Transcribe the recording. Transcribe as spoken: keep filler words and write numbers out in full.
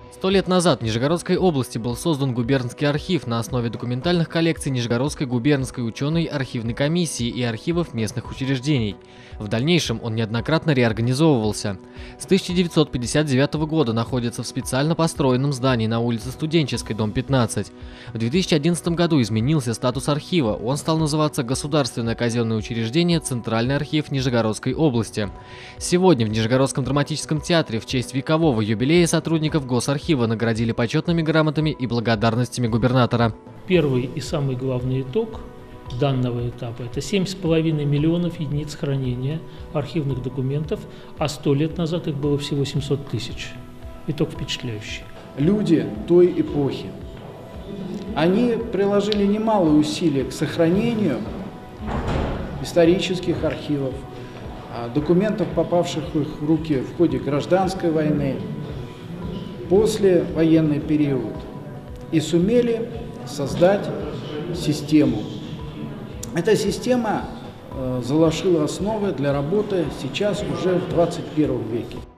Сто лет назад в Нижегородской области был создан губернский архив на основе документальных коллекций Нижегородской губернской ученой архивной комиссии и архивов местных учреждений. В дальнейшем он неоднократно реорганизовывался. С тысяча девятьсот пятьдесят девятого года находится в специально построенном здании на улице Студенческой, дом пятнадцать. В две тысячи одиннадцатом году изменился статус архива, он стал называться Государственное казенное учреждение Центральный архив Нижегородской области. Сегодня в Нижегородском драматическом театре в честь векового юбилея сотрудников Госархива наградили почетными грамотами и благодарностями губернатора. Первый и самый главный итог данного этапа – это семь с половиной миллионов единиц хранения архивных документов, а сто лет назад их было всего семьсот тысяч. Итог впечатляющий. Люди той эпохи, они приложили немалые усилия к сохранению исторических архивов, документов, попавших в их руки в ходе гражданской войны, после военный период, и сумели создать систему. Эта система э, заложила основы для работы сейчас уже в двадцать первом веке.